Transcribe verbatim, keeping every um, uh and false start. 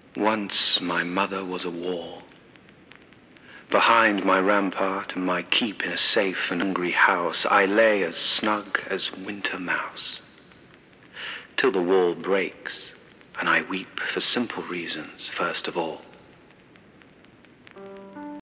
Once my mother was a wall. Behind my rampart and my keep in a safe and hungry house, I lay as snug as winter mouse, till the wall breaks, and I weep for simple reasons first of all.